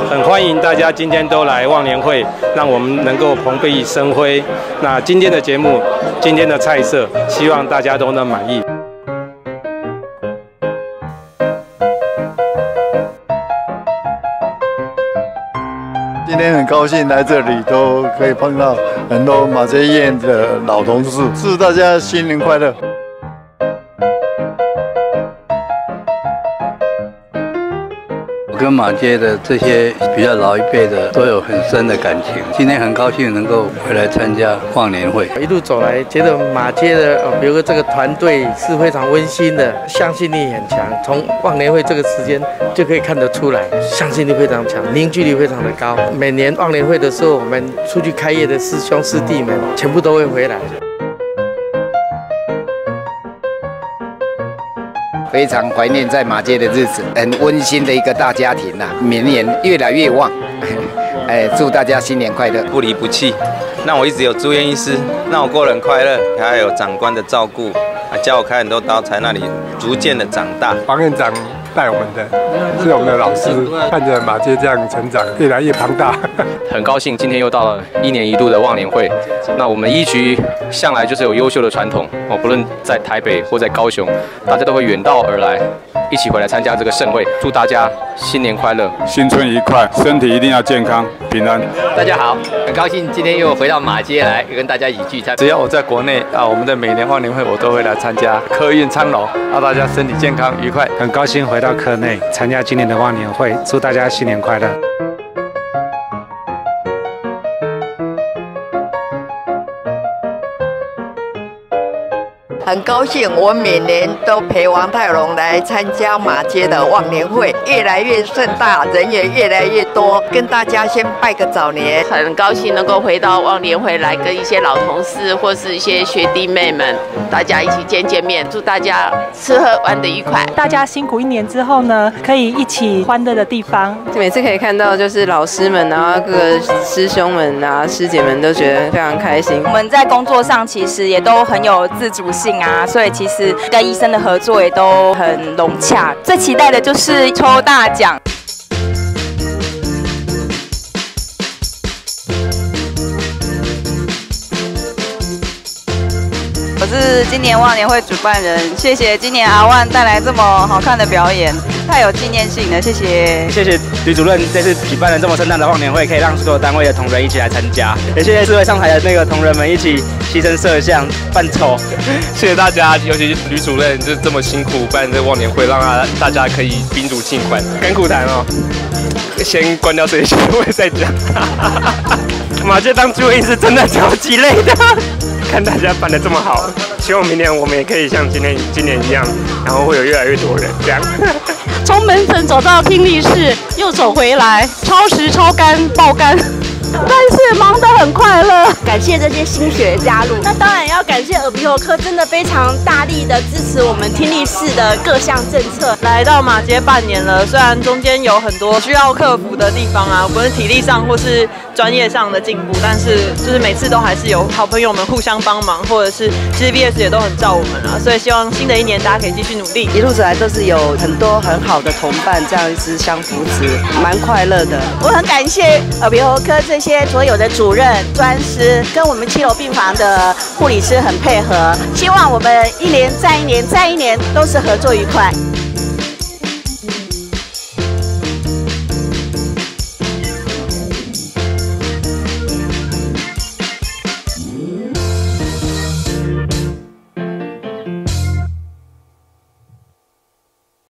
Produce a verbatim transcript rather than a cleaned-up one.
很欢迎大家今天都来忘年会，让我们能够蓬荜生辉。那今天的节目，今天的菜色，希望大家都能满意。 今天很高兴来这里，都可以碰到很多马偕医院的老同事，祝大家新年快乐！ 我跟马偕的这些比较老一辈的都有很深的感情，今天很高兴能够回来参加忘年会。 一路走来，觉得马偕的，呃，比如说这个团队是非常温馨的，向心力很强。从忘年会这个时间就可以看得出来，向心力非常强，凝聚力非常的高。每年忘年会的时候，我们出去开业的师兄师弟们全部都会回来。 非常怀念在马偕的日子，很温馨的一个大家庭呐、啊，明年越来越旺。哎，祝大家新年快乐， 不离不弃，让我一直有住院医师，让我过得很快乐，还有长官的照顾，啊，教我开很多刀，才那里逐渐的长大。 王院长带我们的，是我们的老师，看着马偕这样成长，越来越庞大。 很高兴今天又到了一年一度的忘年会。那我们医局向来就是有优秀的传统哦，不论在台北或在高雄，大家都会远道而来，一起回来参加这个盛会。祝大家新年快乐， 新春愉快，身体一定要健康平安。 大家好，很高兴今天又回到马偕来跟大家一起聚餐。 只要我在国内啊，我们的每年忘年会我都会来参加，客运昌隆，让大家身体健康愉快。 很高兴回到科内参加今年的忘年会，祝大家新年快乐。 很高兴，我每年都陪王泰龙来参加马偕的忘年会，越来越盛大，人也越来越多。跟大家先拜个早年， 很高兴能够回到忘年会来，跟一些老同事或是一些学弟妹们，大家一起见见面。祝大家吃喝玩得愉快。 大家辛苦一年之后呢，可以一起欢乐的地方。 每次可以看到就是老师们啊，各个师兄们啊、师姐们都觉得非常开心。 我们在工作上其实也都很有自主性啊，所以其实跟医生的合作也都很融洽。最期待的就是抽大奖。 我是今年忘年会主办人，谢谢今年阿万带来这么好看的表演，太有纪念性了，谢谢。 谢谢吕主任这次举办了这么盛大的忘年会，可以让所有单位的同仁一起来参加，也谢谢四位上台的那个同仁们一起牺牲摄像扮丑。 谢谢大家，尤其是吕主任就这么辛苦办这忘年会，让大大家可以宾主尽欢。甘苦谈哦，先关掉这些会再讲。马偕当住院医师真的超级累的。看大家办得这么好，希望明年我们也可以像今年今年一样，然后会有越来越多人这样。 从门诊走到听力室，又走回来，超时、超干、爆肝，但是忙得很快乐。 感谢这些新血的加入，那当然要感谢耳鼻喉科，真的非常大力的支持我们听力室的各项政策。 来到马偕半年了，虽然中间有很多需要克服的地方啊，无论体力上或是专业上的进步，但是就是每次都还是有好朋友们互相帮忙，或者是其实 V S 也都很照我们啊，所以希望新的一年大家可以继续努力。 一路走来都是有很多很好的同伴，这样子相扶持，蛮快乐的。 我很感谢耳鼻喉科这些所有的主任、专师，跟我们七楼病房的护理师很配合，希望我们一年再一年再一年都是合作愉快。